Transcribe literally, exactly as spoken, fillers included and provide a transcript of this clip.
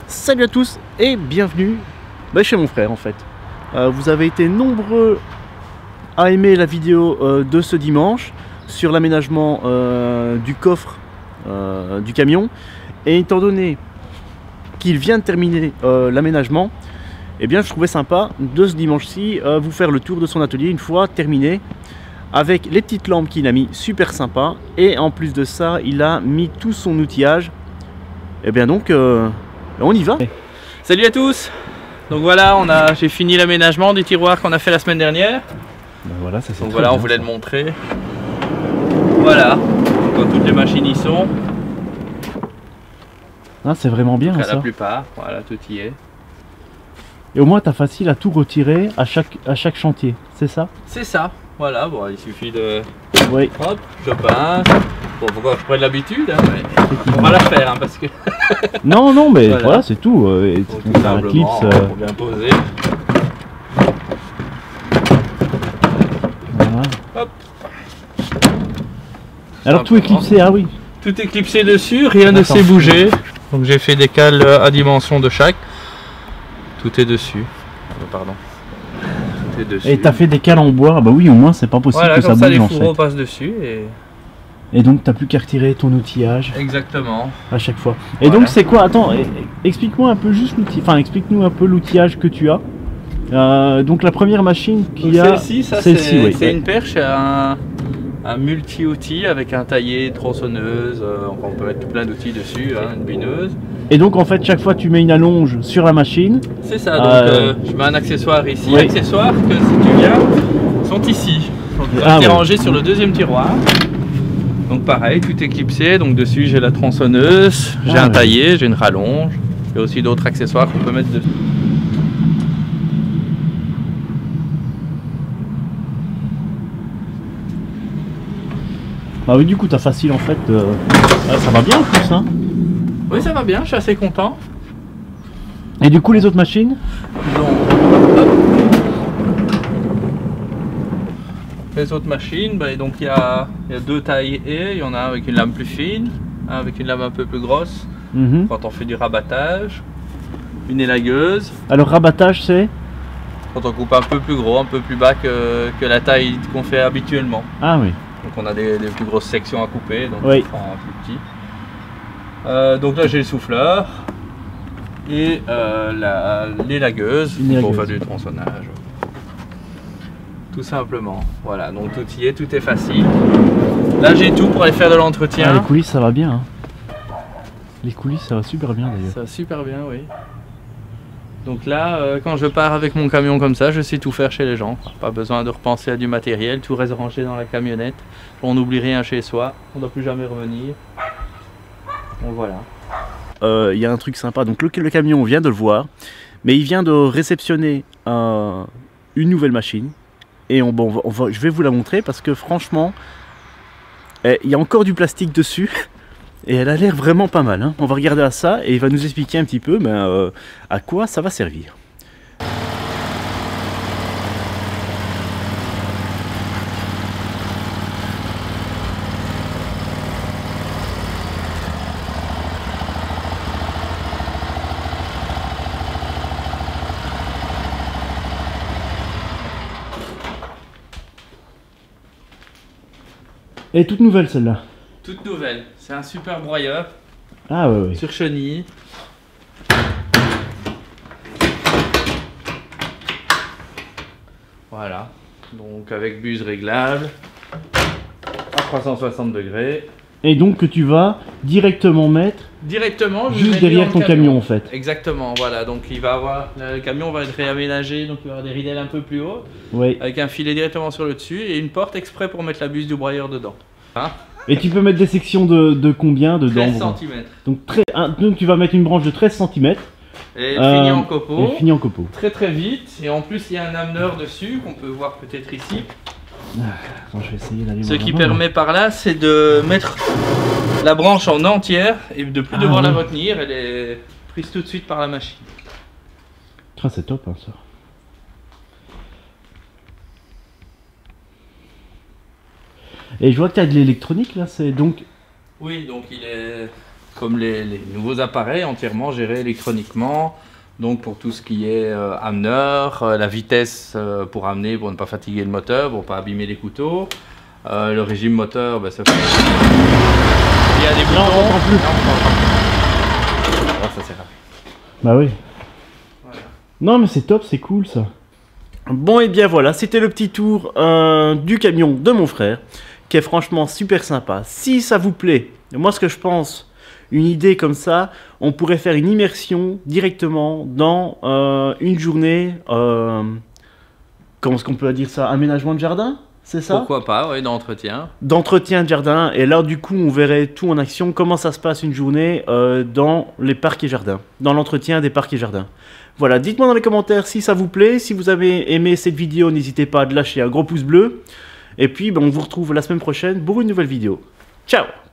Salut à tous et bienvenue bah, chez mon frère en fait. Euh, vous avez été nombreux à aimer la vidéo euh, de ce dimanche sur l'aménagement euh, du coffre euh, du camion. Et étant donné qu'il vient de terminer euh, l'aménagement, eh bien je trouvais sympa de ce dimanche-ci euh, vous faire le tour de son atelier une fois terminé, avec les petites lampes qu'il a mis, super sympa. Et en plus de ça, il a mis tout son outillage. Et bien donc euh, on y va. Salut à tous. Donc voilà, on a, j'ai fini l'aménagement du tiroir qu'on a fait la semaine dernière. Ben voilà, ça, donc voilà, on voulait ça. le montrer. Voilà, quand toutes les machines y sont. Ah, c'est vraiment bien donc, ça. La plupart, voilà, tout y est. Et au moins, tu as facile à tout retirer à chaque, à chaque chantier, c'est ça? C'est ça, voilà, bon, il suffit de... Oui. Hop, je pince. Bon, pourquoi je prends l'habitude, hein, mais on va la faire, hein, parce que... non, non, mais voilà, voilà c'est tout. Euh, et tout tout un clips, euh... pour bien poser. Voilà. Hop. Alors tout est clipsé, ah oui. Tout est clipsé dessus, rien ne s'est bougé. Donc j'ai fait des cales à dimension de chaque. Tout est dessus. Pardon. Tout est dessus. Et t'as fait des cales en bois, bah oui, au moins c'est pas possible voilà, que ça comme ça, bouge les en fourreaux fait. passent dessus et... Et donc t'as plus qu'à retirer ton outillage. Exactement. À chaque fois. Et voilà. donc c'est quoi? Attends, explique-moi un peu juste l'outil. Enfin, explique-nous un peu l'outillage que tu as. Euh, donc la première machine qu'il y a. Celle-ci, ça celle c'est oui, ouais. une perche, un, un multi-outil avec un taillé, tronçonneuse. Euh, on peut mettre tout plein d'outils dessus, hein, une bineuse. Et donc en fait chaque fois tu mets une allonge sur la machine. C'est ça. Donc euh... Euh, je mets un accessoire ici. Oui. Accessoires que si tu viens sont ici. Donc ah, ouais. rangé sur le deuxième tiroir. Donc pareil, tout est clipsé, donc dessus j'ai la tronçonneuse, j'ai ah, un ouais. taillé, j'ai une rallonge, il y a aussi d'autres accessoires qu'on peut mettre dessus. Bah oui, du coup t'as facile en fait, euh... ah, ça va bien en plus hein. Oui, ça va bien, je suis assez content. Et du coup les autres machines? Donc, les autres machines, bah, donc il y a, y a deux tailles et il y en a un avec une lame plus fine, un avec une lame un peu plus grosse, mm-hmm. quand on fait du rabattage, une élagueuse. Alors rabattage c'est? Quand on coupe un peu plus gros, un peu plus bas que, que la taille qu'on fait habituellement. Ah oui. Donc on a des, des plus grosses sections à couper, donc oui. on prend un plus petit. Euh, donc là j'ai le souffleur et euh, l'élagueuse pour faire du tronçonnage. Tout simplement, voilà, donc tout y est, tout est facile. Là j'ai tout pour aller faire de l'entretien. Ah, les coulisses ça va bien. Hein. Les coulisses ça va super bien d'ailleurs. Ça va super bien, oui. Donc là, euh, quand je pars avec mon camion comme ça, je sais tout faire chez les gens. Pas besoin de repenser à du matériel, tout reste rangé dans la camionnette. On n'oublie rien chez soi, on ne doit plus jamais revenir. Donc voilà. Il euh, y a un truc sympa, donc le, le camion on vient de le voir, mais il vient de réceptionner euh, une nouvelle machine. Et on, bon, on va, je vais vous la montrer parce que franchement, il y a encore du plastique dessus et elle a l'air vraiment pas mal. Hein. On va regarder à ça et il va nous expliquer un petit peu ben, euh, à quoi ça va servir. Et toute nouvelle celle-là? Toute nouvelle, c'est un super broyeur. Ah ouais, ouais. Sur chenille. Voilà, donc avec buse réglable à trois cent soixante degrés. Et donc que tu vas directement mettre directement juste derrière ton camion. camion en fait. Exactement, voilà, donc il va avoir, le camion va être réaménagé, donc il va avoir des ridelles un peu plus hautes, oui. avec un filet directement sur le dessus et une porte exprès pour mettre la buse du broyeur dedans. Hein? Et tu peux mettre des sections de, de combien dedans? treize centimètres. Donc, très, un, donc tu vas mettre une branche de treize centimètres. Et elle euh, finit en copeaux. Elle finit en copeaux. Très très vite, et en plus il y a un ameneur dessus qu'on peut voir peut-être ici. Ah, attends, je vais essayer d'aller Ce qui permet là. par là, c'est de mettre la branche en entière et de plus ah, devoir ouais. la retenir, elle est prise tout de suite par la machine. Ah, c'est top hein, ça. Et je vois que tu as de l'électronique là, c'est donc... Oui, donc il est... comme les, les nouveaux appareils, entièrement gérés électroniquement. Donc pour tout ce qui est euh, ameneur, euh, la vitesse euh, pour amener, pour ne pas fatiguer le moteur, pour ne pas abîmer les couteaux. Euh, le régime moteur, ben, ça fait... Il y a des boutons. Là, on n'entend plus. Là, on n'entend plus. Ah, ça c'est rare. Bah oui. Voilà. Non mais c'est top, c'est cool ça. Bon et bien voilà, c'était le petit tour euh, du camion de mon frère, qui est franchement super sympa. Si ça vous plaît, moi ce que je pense, une idée comme ça, on pourrait faire une immersion directement dans euh, une journée, euh, comment est-ce qu'on peut dire ça, aménagement de jardin, c'est ça? Pourquoi pas, oui, d'entretien. D'entretien de jardin, et là du coup on verrait tout en action, comment ça se passe une journée euh, dans les parcs et jardins, dans l'entretien des parcs et jardins. Voilà, dites-moi dans les commentaires si ça vous plaît, si vous avez aimé cette vidéo, n'hésitez pas à lâcher un gros pouce bleu, et puis ben, on vous retrouve la semaine prochaine pour une nouvelle vidéo. Ciao!